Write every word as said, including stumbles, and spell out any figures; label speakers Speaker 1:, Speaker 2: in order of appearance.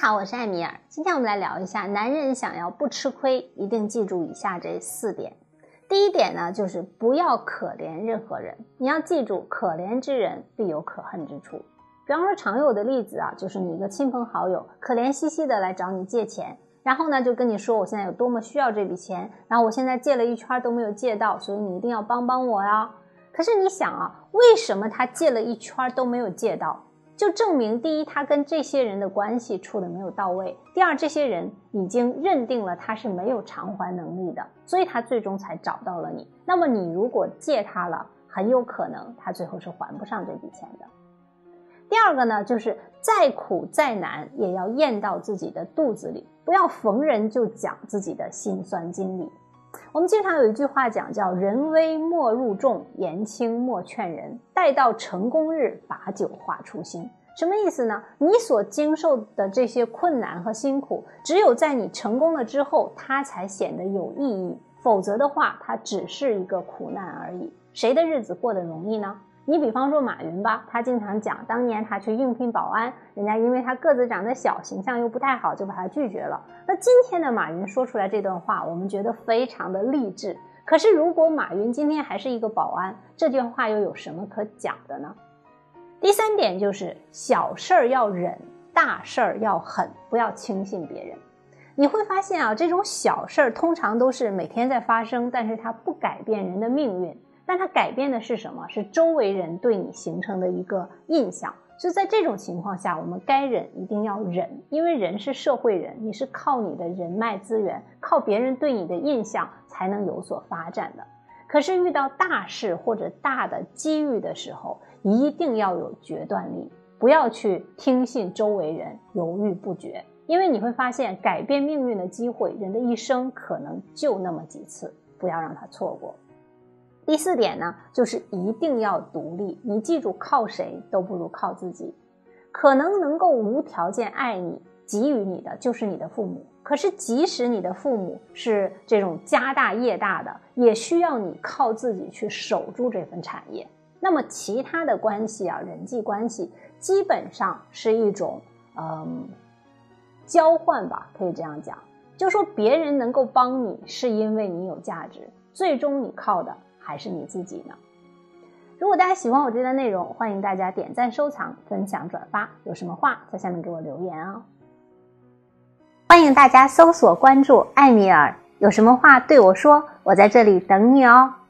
Speaker 1: 好，我是艾米尔。今天我们来聊一下，男人想要不吃亏，一定记住以下这四点。第一点呢，就是不要可怜任何人。你要记住，可怜之人必有可恨之处。比方说常有的例子啊，就是你一个亲朋好友可怜兮兮的来找你借钱，然后呢就跟你说我现在有多么需要这笔钱，然后我现在借了一圈都没有借到，所以你一定要帮帮我呀。可是你想啊，为什么他借了一圈都没有借到？就证明第一，他跟这些人的关系处得没有到位；第二，这些人已经认定了他是没有偿还能力的，所以他最终才找到了你。那么你如果借他了，很有可能他最后是还不上这笔钱的。第二个呢，就是再苦再难也要咽到自己的肚子里，不要逢人就讲自己的辛酸经历。我们经常有一句话讲，叫人微莫入众，言轻莫劝人，待到成功日，把酒话初心。什么意思呢？你所经受的这些困难和辛苦，只有在你成功了之后，它才显得有意义，否则的话，它只是一个苦难而已。谁的日子过得容易呢？你比方说马云吧，他经常讲当年他去应聘保安，人家因为他个子长得小，形象又不太好，就把他拒绝了。那今天的马云说出来这段话，我们觉得非常的励志。可是如果马云今天还是一个保安，这句话又有什么可讲的呢？第三点就是小事儿要忍，大事儿要狠，不要轻信别人。你会发现啊，这种小事儿通常都是每天在发生，但是它不改变人的命运。但它改变的是什么？是周围人对你形成的一个印象。所以在这种情况下，我们该忍一定要忍，因为人是社会人，你是靠你的人脉资源，靠别人对你的印象才能有所发展的。可是遇到大事或者大的机遇的时候，一定要有决断力，不要去听信周围人，犹豫不决。因为你会发现，改变命运的机会，人的一生可能就那么几次，不要让它错过。第四点呢，就是一定要独立。你记住，靠谁都不如靠自己。可能能够无条件爱你、给予你的就是你的父母。可是即使你的父母是这种家大业大的，也需要你靠自己去守住这份产业。那么其他的关系啊，人际关系基本上是一种嗯交换吧，可以这样讲。就说别人能够帮你，是因为你有价值，最终你靠的还是你自己呢？如果大家喜欢我这段内容，欢迎大家点赞、收藏、分享、转发。有什么话在下面给我留言啊！欢迎大家搜索关注艾米尔，有什么话对我说，我在这里等你哦。